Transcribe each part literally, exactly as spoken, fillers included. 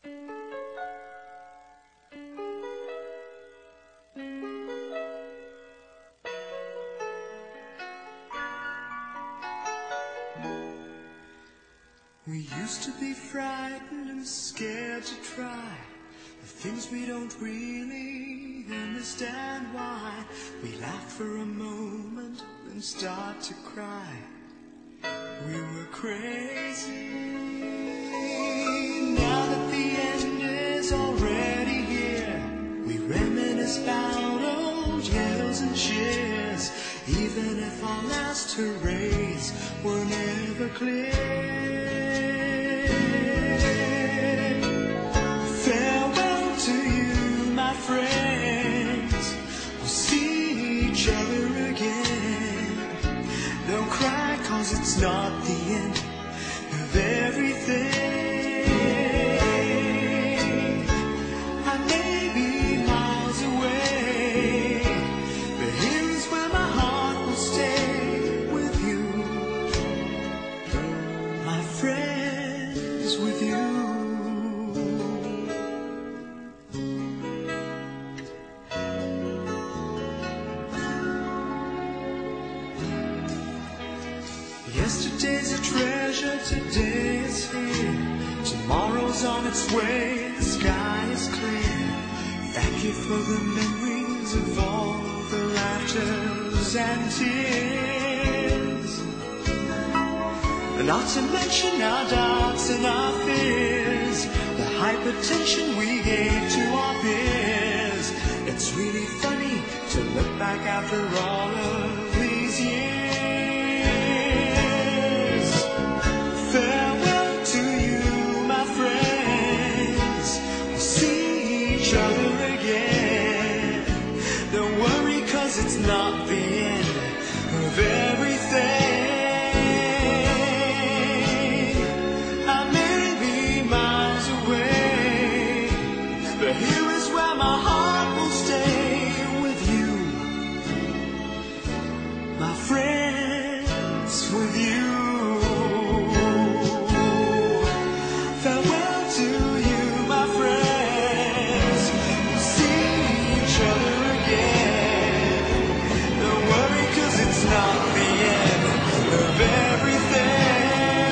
We used to be frightened and scared to try the things we don't really understand why. We laughed for a moment, then start to cry. We were crazy. Now that the end is already here, we reminisce about old yells and cheers, even if our last hurrays were never clear. Farewell to you, my friends. We'll see each other again. Don't cry, 'cause it's not the end of everything. I may be miles away, but here is where my heart will stay with you, my friends, with you. Yesterday's a treasure, today is here. Tomorrow's on its way, the sky is clear. Thank you for the memories of all the laughters and tears. Not to mention our doubts and our fears, the hypertension we gave to our peers. It's really funny to look back after all of these years. Farewell to you, my friends. We'll see each other again. Don't worry, 'cause it's not the end of everything. I may be miles away, but here is where my heart will stay with you, my friends, with you. Farewell to you, my friends. We'll see each other again. Don't worry, 'cause it's not the end of everything.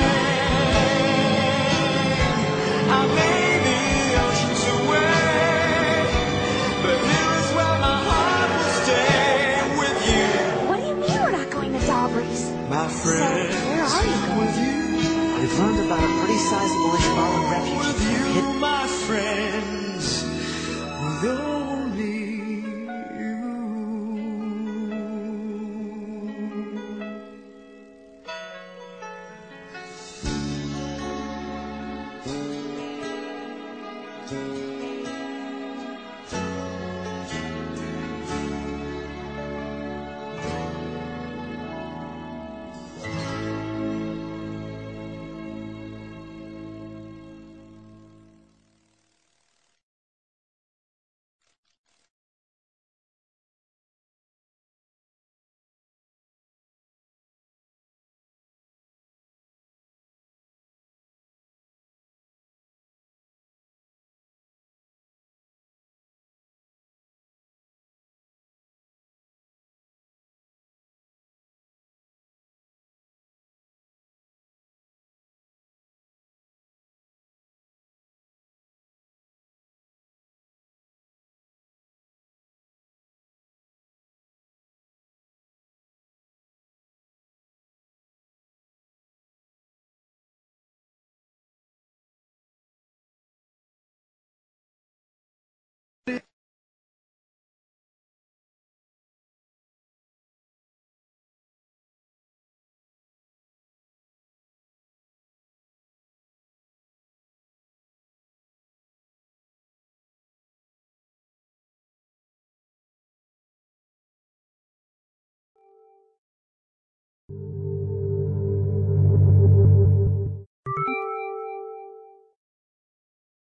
I may be oceans away, but here is where my heart will stay with you, What do you mean we're not going to Daubrey's? my friends, So, where are you going? with you. We've learned about a pretty sizable-ish ball of refuge With you, hidden. my friends, with all